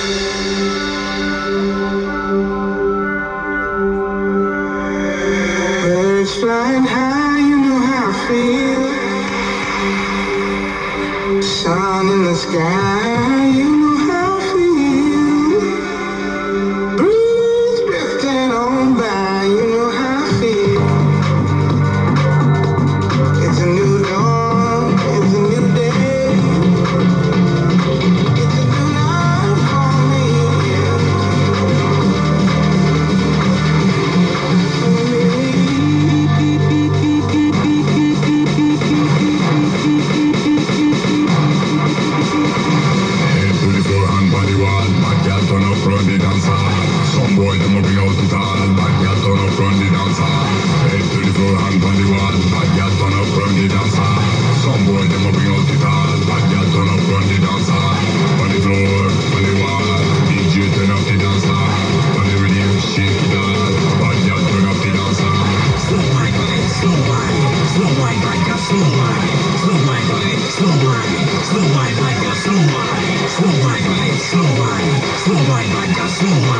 Birds flying high, you know how I feel. Sun in the sky, you know how I feel. Breeze drifting on by, you know how I feel. It's a new dawn, it's a new day. It's a new life for me. Some boy them a bring out the tall, bad girl turn up run the dancer. Head to the floor, hand on the wall, bad girl turn up run the dancer. Some boy them a bring out the tall, bad girl turn up run the dancer. On the floor, on the wall, DJ turn up the dancer. On the rhythm, shake it all, bad girl turn up the dancer. Slow wine, slow wine, slow wine, bad girl, slow wine, slow wine, slow wine, slow wine, bad girl, slow wine, slow wine, slow wine, slow wine, bad girl, slow wine.